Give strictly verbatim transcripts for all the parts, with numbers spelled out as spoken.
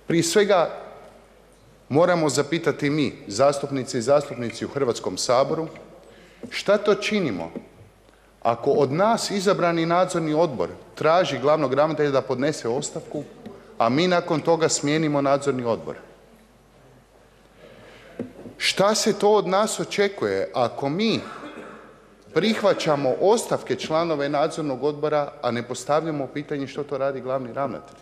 Prije svega moramo zapitati mi, zastupnice i zastupnici u Hrvatskom saboru, šta to činimo ako od nas izabrani nadzorni odbor traži glavnog ravnatelja da podnese ostavku, a mi nakon toga smijenimo nadzorni odbor? Šta se to od nas očekuje ako mi prihvaćamo ostavke članova nadzornog odbora, a ne postavljamo pitanje što to radi glavni ravnatelj?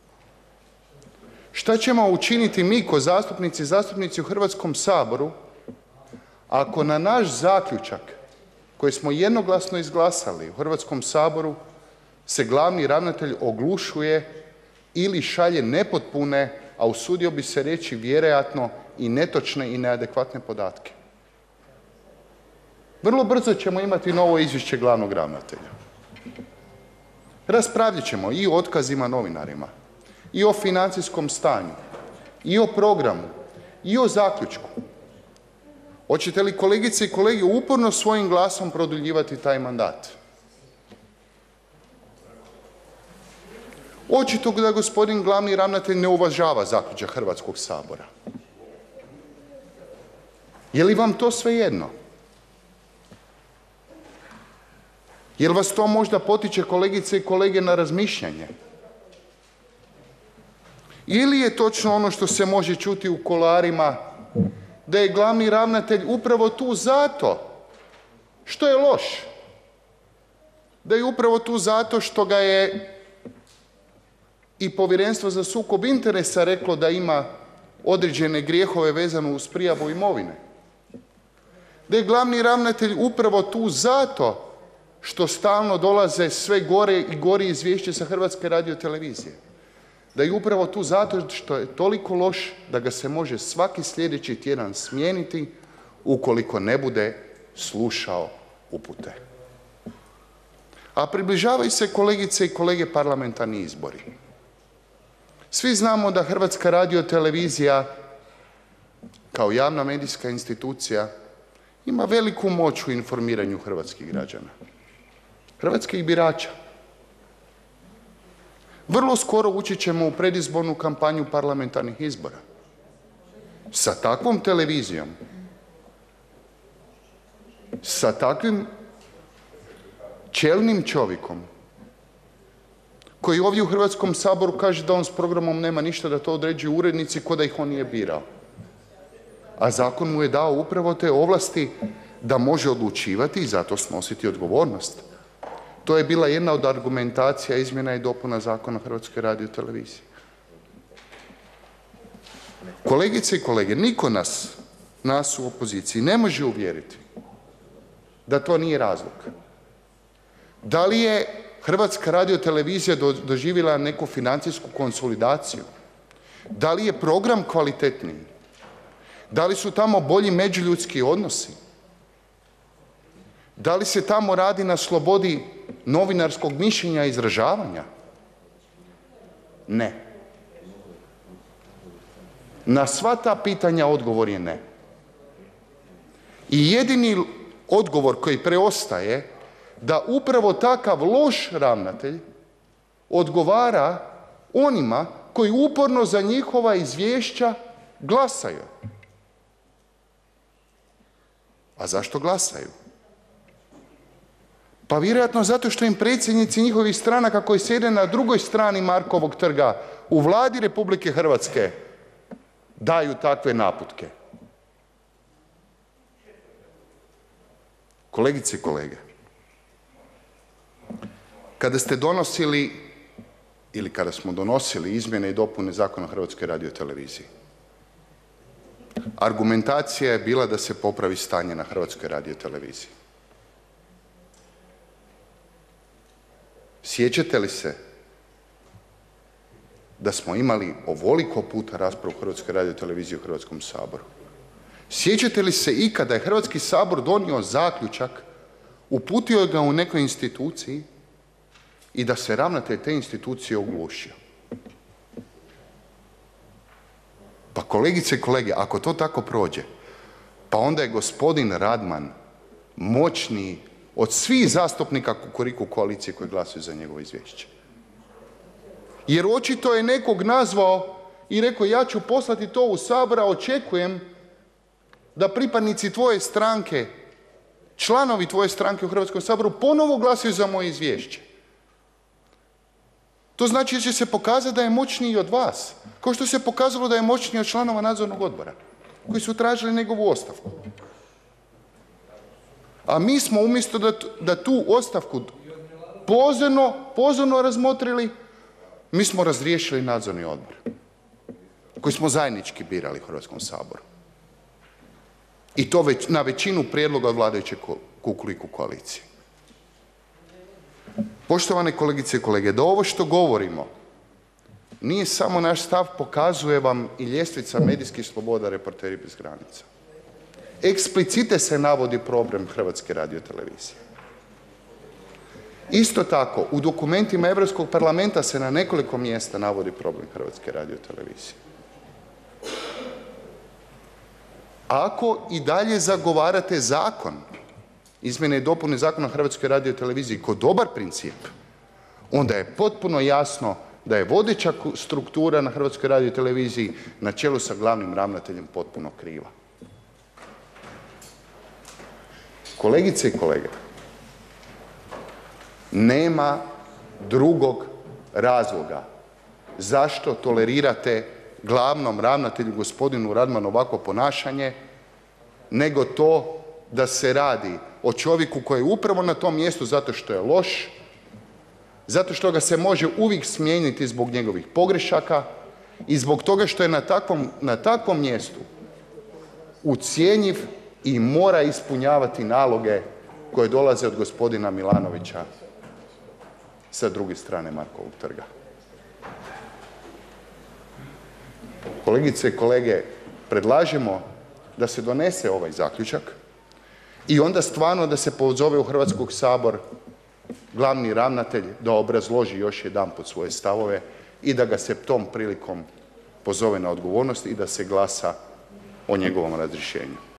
Šta ćemo učiniti mi kao zastupnici i zastupnici u Hrvatskom saboru ako na naš zaključak koji smo jednoglasno izglasali u Hrvatskom saboru se glavni ravnatelj oglušuje ili šalje nepotpune, a usudio bi se reći vjerojatno i netočne i neadekvatne podatke? Vrlo brzo ćemo imati novo izvješće glavnog ravnatelja. Raspravljat ćemo i o otkazima novinarima, i o financijskom stanju, i o programu, i o zaključku. Hoćete li, kolegice i kolege, uporno svojim glasom produljivati taj mandat? Očito da gospodin glavni ravnatelj ne uvažava zaključak Hrvatskog sabora. Je li vam to svejedno? Je li vas to možda potiče, kolegice i kolege, na razmišljanje? Ili je točno ono što se može čuti u kuloarima, da je glavni ravnatelj upravo tu zato što je loš, da je upravo tu zato što ga je i Povjerenstvo za sukob interesa reklo da ima određene grijehove vezano uz prijavu imovine, da je glavni ravnatelj upravo tu zato što stalno dolaze sve gore i gore izvješće sa Hrvatske radiotelevizije, da je upravo tu zato što je toliko loš da ga se može svaki sljedeći tjedan smijeniti ukoliko ne bude slušao upute. A približavaju se, kolegice i kolege, parlamentarni izbori. Svi znamo da Hrvatska radiotelevizija kao javna medijska institucija ima veliku moć u informiranju hrvatskih građana, hrvatskih birača. Vrlo skoro ući ćemo u predizbornu kampanju parlamentarnih izbora. Sa takvom televizijom, sa takvim čelnim čovjekom koji ovdje u Hrvatskom saboru kaže da on s programom nema ništa, da to određuju urednici ko da ih on nije birao. A zakon mu je dao upravo te ovlasti da može odlučivati i zato snositi odgovornost. To je bila jedna od argumentacija izmjena i dopuna Zakona o Hrvatskoj radioteleviziji. Kolegice i kolege, niko nas, nas u opoziciji ne može uvjeriti da to nije razlog. Da li je Hrvatska radiotelevizija doživjela neku financijsku konsolidaciju? Da li je program kvalitetniji? Da li su tamo bolji međuljudski odnosi? Da li se tamo radi na slobodi novinarskog mišljenja i izražavanja? Ne. Na sva ta pitanja odgovor je ne. I jedini odgovor koji preostaje da upravo takav loš ravnatelj odgovara onima koji uporno za njihova izvješća glasaju. A zašto glasaju? Pa vjerojatno zato što im predsjednici njihovih stranaka koji sjede na drugoj strani Markovog trga u Vladi Republike Hrvatske daju takve naputke. Kolegice i kolege, kada ste donosili ili kada smo donosili izmjene i dopune Zakona o Hrvatskoj radioteleviziji, argumentacija je bila da se popravi stanje na Hrvatskoj radioteleviziji. Sjećate li se da smo imali ovoliko puta raspravu o Hrvatskoj radioteleviziji u Hrvatskom saboru? Sjećate li se i kada je Hrvatski sabor donio zaključak, uputio ga u nekoj instituciji i da se ravnatelj te institucije oglušio? Pa kolegice i kolege, ako to tako prođe, pa onda je gospodin Radman moćniji od svih zastupnika Kukuriku koalicije koji glasuju za njegovo izvješće. Jer očito je nekog nazvao i rekao ja ću poslati to u Sabor, a očekujem da pripadnici tvoje stranke, članovi tvoje stranke u Hrvatskom saboru ponovo glasuju za moje izvješće. To znači da će se pokazati da je moćniji od vas, kao što se pokazalo da je moćniji od članova nadzornog odbora koji su tražili njegovu ostavku. A mi smo umjesto da, da tu ostavku pozorno, pozorno razmotrili, mi smo razriješili nadzorni odbor koji smo zajednički birali u Hrvatskom saboru. I to već na većinu prijedloga od vladajuće Kukuriku koalicije. Poštovane kolegice i kolege, da ovo što govorimo nije samo naš stav, pokazuje vam i ljestvica medijskih sloboda Reporteri bez granica. Eksplicite se navodi problem Hrvatske radiotelevizije. Isto tako, u dokumentima Europskog parlamenta se na nekoliko mjesta navodi problem Hrvatske radiotelevizije. Ako i dalje zagovarate zakon, izmjene i dopune Zakona o Hrvatskoj radioteleviziji kao dobar princip, onda je potpuno jasno da je vodeća struktura na Hrvatskoj radioteleviziji na čelu sa glavnim ravnateljem potpuno kriva. Kolegice i kolege, nema drugog razloga zašto tolerirate glavnom ravnatelju gospodinu Radmanu ovakvo ponašanje nego to da se radi o čovjeku koji je upravo na tom mjestu zato što je loš, zato što ga se može uvijek smijeniti zbog njegovih pogrešaka i zbog toga što je na takvom, na takvom mjestu ucjenjiv i mora ispunjavati naloge koje dolaze od gospodina Milanovića sa druge strane Markovog trga. Kolegice i kolege, predlažemo da se donese ovaj zaključak i onda stvarno da se pozove u Hrvatski sabor glavni ravnatelj da obrazloži još jedanput svoje stavove i da ga se tom prilikom pozove na odgovornost i da se glasa o njegovom razrješenju.